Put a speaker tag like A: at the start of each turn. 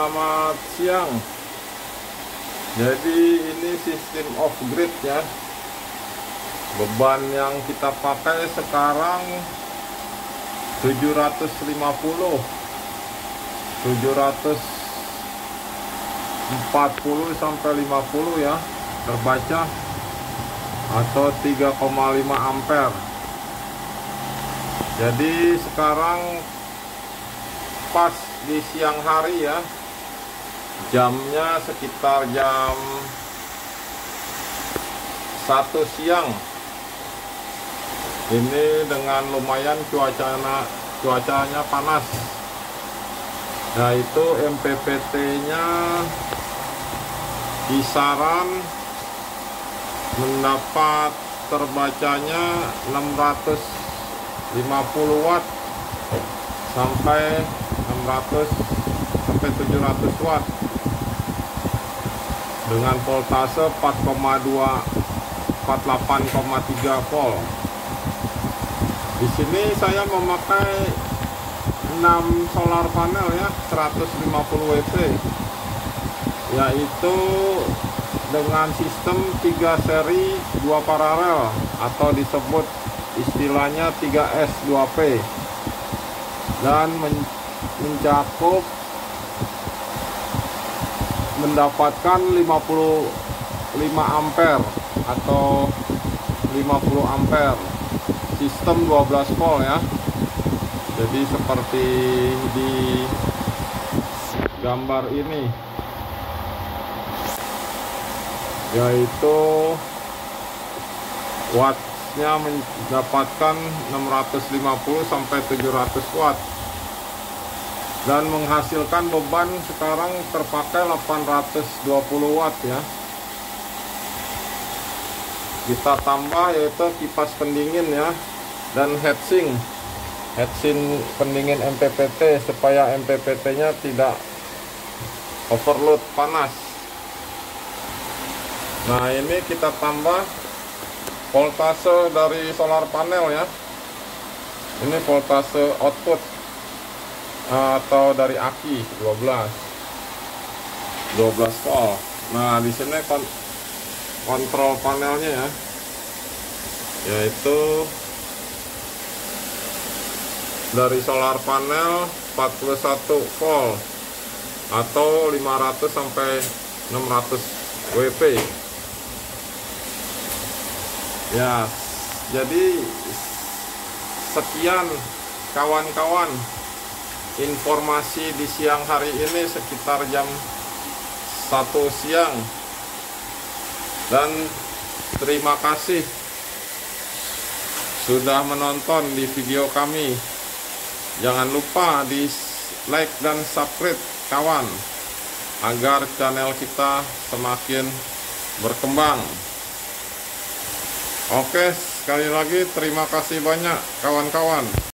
A: Selamat siang. Jadi ini sistem off grid ya. Beban yang kita pakai sekarang 740 sampai 50 ya terbaca, atau 3,5 ampere. Jadi sekarang pas di siang hari ya, jamnya sekitar jam 1 siang. Ini dengan lumayan cuacanya panas. Nah, itu MPPT nya kisaran mendapat terbacanya 650 watt sampai 700 watt dengan voltase 48,3 volt. Di sini saya memakai 6 solar panel ya, 150 WP, yaitu dengan sistem 3 seri 2 paralel, atau disebut istilahnya 3S 2P, dan mencakup mendapatkan 55 ampere atau 50 ampere, sistem 12 volt ya. Jadi seperti di gambar ini, yaitu wattnya mendapatkan 650 sampai 700 watt, dan menghasilkan beban sekarang terpakai 820 watt ya. Kita tambah yaitu kipas pendingin ya, dan heatsink pendingin MPPT, supaya MPPT nya tidak overload panas. Nah, ini kita tambah voltase dari solar panel ya. Ini voltase output atau dari aki 12 volt. Nah, di sini kontrol panelnya ya, yaitu dari solar panel 41 volt atau 500 sampai 600 WP ya. Jadi sekian kawan-kawan informasi di siang hari ini sekitar jam 1 siang, dan terima kasih sudah menonton di video kami. Jangan lupa di like dan subscribe kawan, agar channel kita semakin berkembang. Oke, sekali lagi terima kasih banyak kawan-kawan.